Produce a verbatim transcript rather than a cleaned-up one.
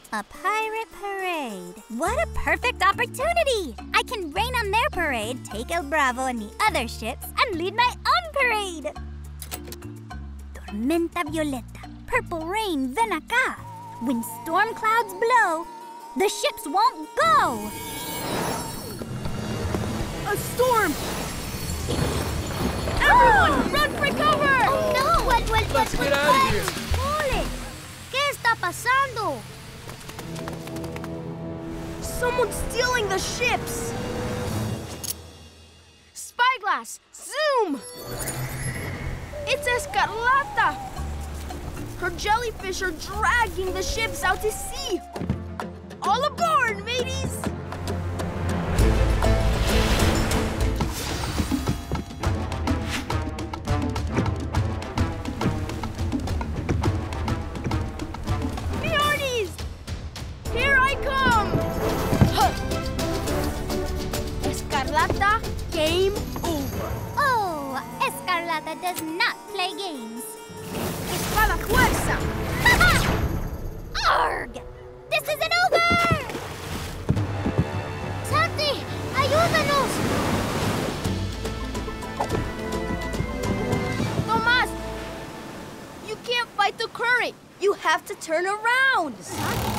A pirate parade. What a perfect opportunity! I can rain on their parade, take El Bravo and the other ships, and lead my own parade! Tormenta violeta, purple rain, ven acá. When storm clouds blow, the ships won't go! A storm! Everyone, run for cover! Oh no! What, what, what, Let's what, get out what? of here! Ole! ¿Qué está pasando? Someone's stealing the ships! Spyglass, zoom! It's Escarlata! Her jellyfish are dragging the ships out to sea! All aboard, mateys! Peonies! Here I come! Huh. Escarlata, game over. Oh, Escarlata does not play games. Espada fuerza! Arg! This isn't over! Santi, ayúdanos! Tomás! You can't fight the current. You have to turn around.